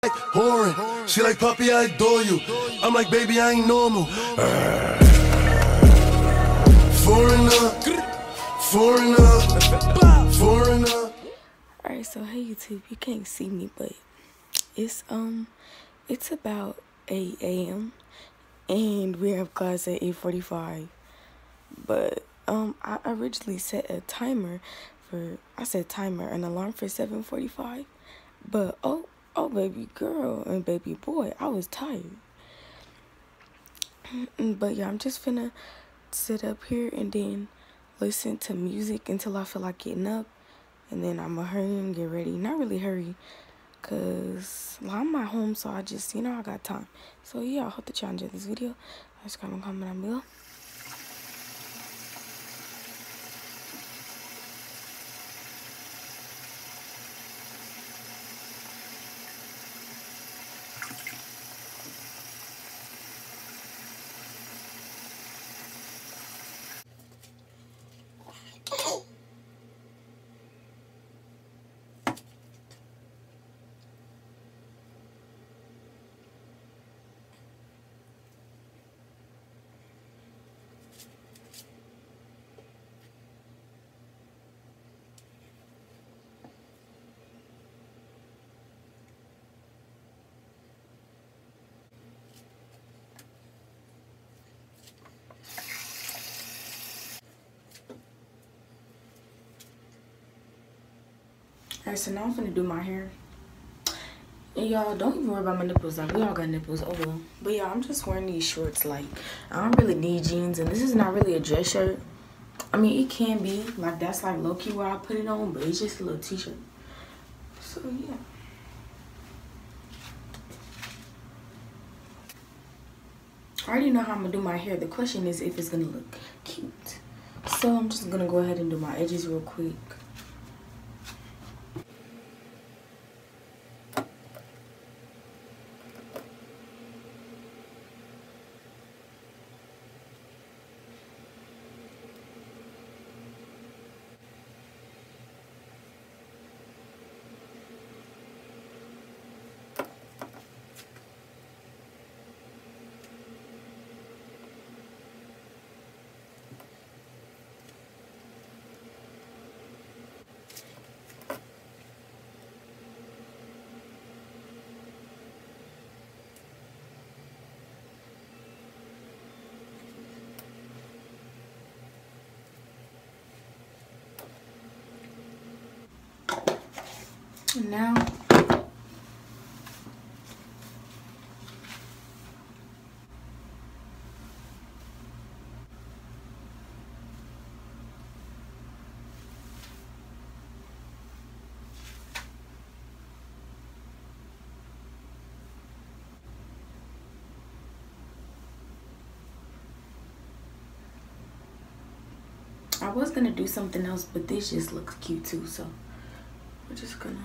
Whoring. She like, Poppy, I adore you. I'm like, baby, I ain't normal. Foreigner, foreigner, foreigner. Alright, so hey YouTube, you can't see me, but it's about 8 a.m. and we have class at 8:45. But I originally set a timer an alarm for 7:45. But oh baby girl and baby boy, I was tired. But yeah, I'm just finna sit up here and then listen to music until I feel like getting up, and then I'ma hurry and get ready. Not really hurry, cause I'm at home, so I just, I got time. So yeah, I hope that y'all enjoyed this video. Subscribe and comment down below. Alright, so now I'm gonna do my hair. And y'all, don't even worry about my nipples. Like, we all got nipples. Oh well. But yeah, I'm just wearing these shorts. Like, I don't really need jeans, and this is not really a dress shirt. I mean, it can be. Like, that's like low-key where I put it on, but it's just a little t-shirt. So yeah. I already know how I'm gonna do my hair. The question is if it's gonna look cute. So I'm just gonna go ahead and do my edges real quick. And now I was gonna do something else, but this just looks cute too, so we're just gonna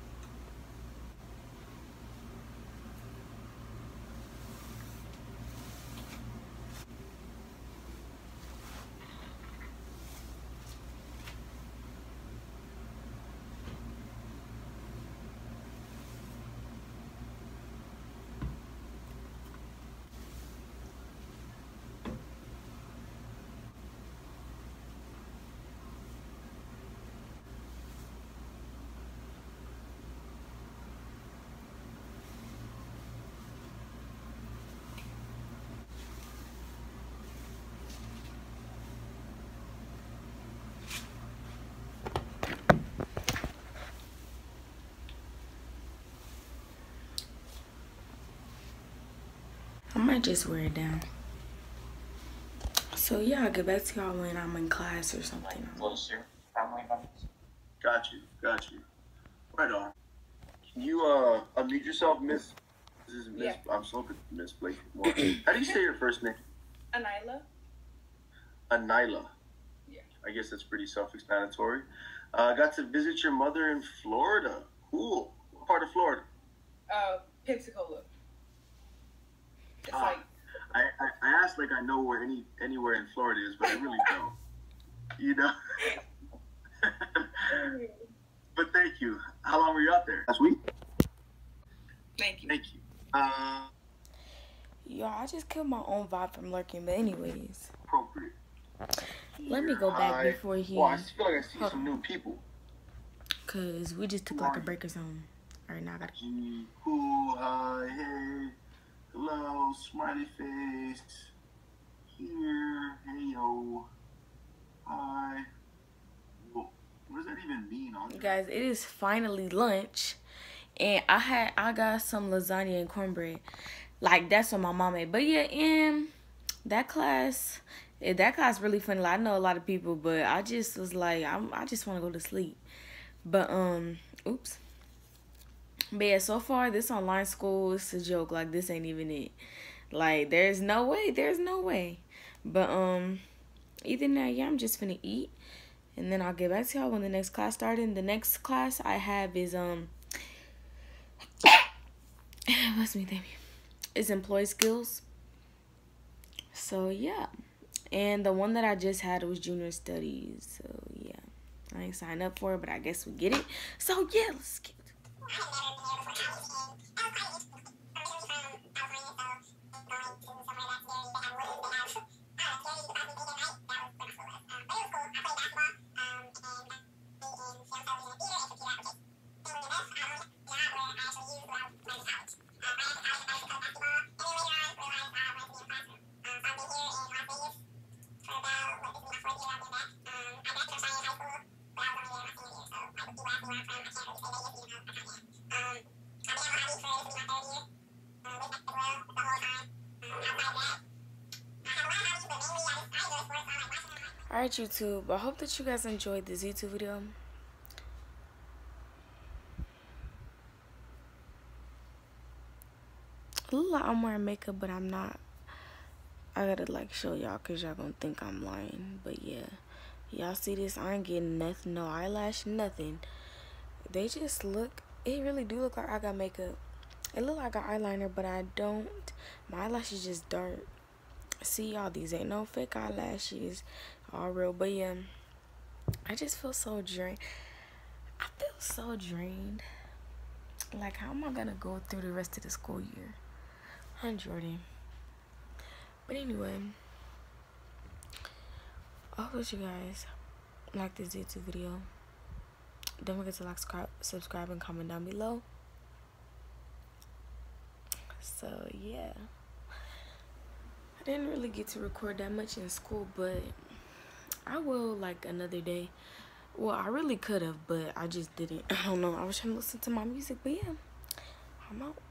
I might just wear it down. So yeah, I'll get back to y'all when I'm in class or something. Got you. Right on. Can you unmute yourself, Miss? This is Miss. Yeah. I'm so good, Miss Blake. How do you say your first name? Anila. Anila. Yeah. I guess that's pretty self-explanatory. Got to visit your mother in Florida. Cool. What part of Florida? Pensacola. It's like I asked like I know where anywhere in Florida is, but I really don't. You know. But thank you. How long were you out there? Last week? Thank you. Thank you. Yo, I just killed my own vibe from lurking. But anyways, Appropriate. let me go back Hi. before he. Well, I feel like I see Hold some on. new people. Cause we just took like a break or something. All right, now I gotta. Who, hi, hey, hello, smiley face, here, hey, yo, hi. Well, what does that even mean? Guys, it is finally lunch, and I got some lasagna and cornbread. Like that's what my mom made. But yeah, that class really funny. Like, I know a lot of people, but I just was like, I just want to go to sleep. But oops. But yeah, so far this online school is a joke. Like, this ain't even it. Like, there's no way. But either now, yeah, I'm just finna eat, and then I'll get back to y'all when the next class started. And the next class I have is what's me, baby? It's employee skills. So yeah, and the one that I just had was junior studies. So yeah, I ain't signed up for it, but I guess we get it. So yeah, let's get it. Alright, YouTube, I hope that you guys enjoyed this YouTube video. It look like I'm wearing makeup, but I'm not. I gotta like show y'all because y'all gonna think I'm lying. But yeah, y'all see this? I ain't getting nothing, no eyelash, nothing. They just look, it really do look like I got makeup. It look like I got eyeliner, but I don't. My eyelash is just dark. See y'all, these ain't no fake eyelashes, all real. But yeah, I just feel so drained. I feel so drained. Like, how am I gonna go through the rest of the school year? Huh, Jordan? But anyway, I hope that you guys like this YouTube video. Don't forget to like, subscribe, and comment down below. So yeah, I didn't really get to record that much in school, but I will like another day. Well, I really could have, but I just didn't. I don't know. I was trying to listen to my music, but yeah, I'm out.